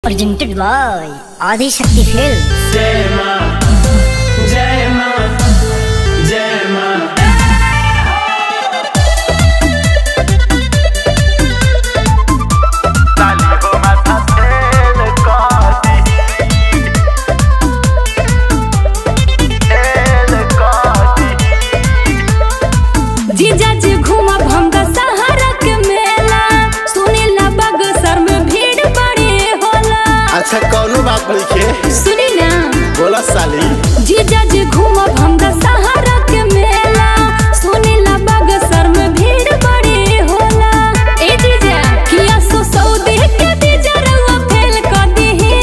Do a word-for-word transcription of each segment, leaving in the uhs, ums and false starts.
presented by Adi Shakti Films. जय मां जय मां जय मां जीजा जी घूमा भंगा सहारा के मेला, सुनीला बगसर में भीड़ बड़ी होला। अच्छा कौनो बात नहीं के सुनी ना बोला साली। जीजा जी घूमा भंगा सहारा के मेला, सुनीला बगसर में भीड़ बड़ी होला। ए जीजा किया सो सऊदी के बीजा रउआ फेल कर दीही।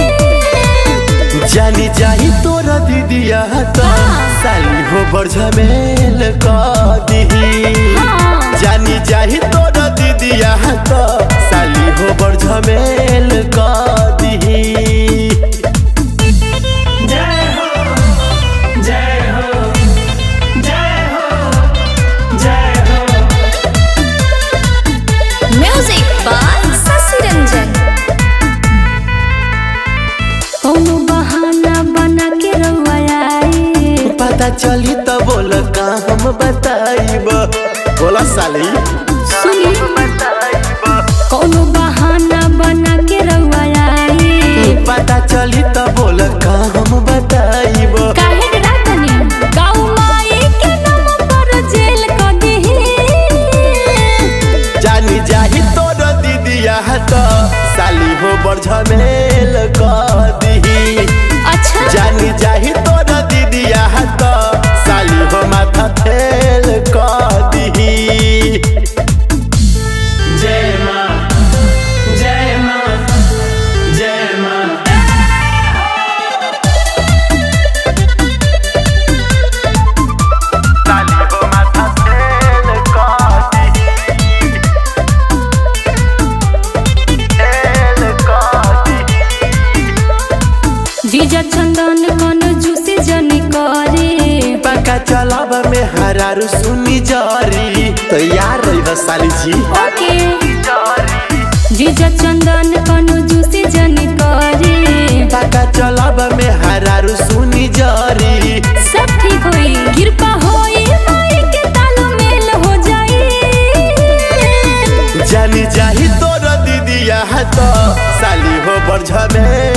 जानी जाही तोरा दीदिया तो साली हो बरझमेल कर दीही। जानी जाही तोरा दीदिया तो साली हो बरझमेल कर दीही। जय हो जय हो जय हो जय हो। Music by Shashi Ranjan. कौनो बहाना बना के रउआ आई, पता चली तो बोल का हम बताइब। बोला साली सुनी कौनो बहाना बना के रउआ आई, पता चली तो बोल का हम बताइब। काहे डरातनी गाँव माई के नाम पर जेल कर दीही। जानी जाही तोर दीदिया तो साली हो बरझमेल कर दीही। अच्छा जानी जाही तोर दीदिया तो साली हो माथा फेल कर दीही। जय मां जय मां जय मां। साली हो माथा फेल कर दीही। फेल कर दीही। जीजा चंदन कौन जूसी जनी करे, पका चलाब में हरारू सुनी जारी। तैयार रही बस साली जी। ओके जीजा चंदन कौन जूसी जनी करे, पका चलाब में हरारू सुनी जारी। सब ठीक होई कृपा होई माई के तालमेल हो जाई। जानी जाही तोर दीदिया तो साली हो बरझमेल